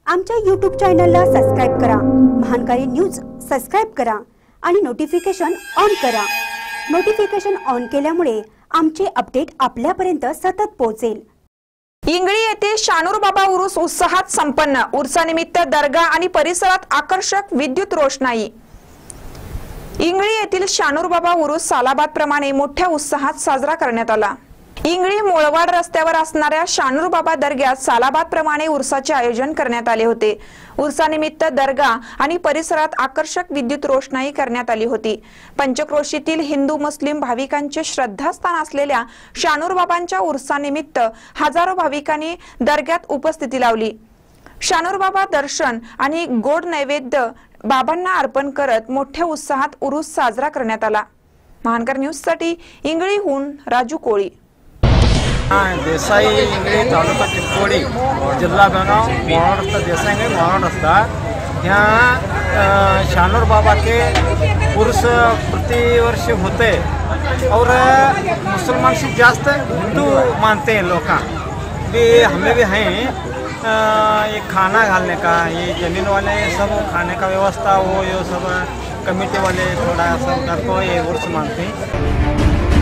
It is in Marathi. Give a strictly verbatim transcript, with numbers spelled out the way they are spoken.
आमच्या यूट्यूब चॅनलला सबस्क्राइब करा, महानकारी न्यूज सबस्क्राइब करा आणि नोटिफिकेशन ऑन करा। नोटिफिकेशन ऑन केल्यामुळे आमचे अपडेट आपल्यापर्यंत सतत पोहोचेल। इंगळी येथे शानूर बाबा उरूस उत्साहात संपन्न। उर्सानिमित्त दर्गा आणि परिसरात आकर्षक विद्युत रोषणाई। इंगळी येथील शानूर बाबा उरूस सालाबाद प्रमाणे मोठ्या उत्साहात साजरा करण्यात आला। इंगळी मोळवाड रस्त्यावर असणाऱ्या शानूर बाबा दर्ग्यात सालाबाद प्रमाणे उर्साचे आयोजन करण्यात आले होते। उर्सानिमित्त दर्गा आणि परिसरात आकर्षक विद्युत रोषणाई करण्यात आली होती। पंचक्रोशीतील हिंदू मुस्लिम भाविकांचे श्रद्धास्थान असलेल्या शानूर बाबांच्या उर्सानिमित्त हजारो भाविकांनी दर्ग्यात उपस्थिती लावली। शानूर बाबा दर्शन आणि गोड नैवेद्य बाबांना अर्पण करत मोठ्या उत्साहात उरूस साजरा करण्यात आला। महानकर न्यूज साठी इंगळीहून राजू कोळी। देसाई इंगळी तालुका चिंचोली जिल्हा बेळगाव मोहन रस्ता देसाई इंगळी मोहन रस्ता यहाँ शानूर बाबा के उर्स प्रतिवर्ष होते और मुसलमान से ज़्यादा हिंदू मानते हैं लोग भी हमें भी हैं। ये खाना घालने का ये ज़मीन वाले सब खाने का व्यवस्था वो ये सब कमेटी वाले थोड़ा सब करको ये उर्स मानते हैं।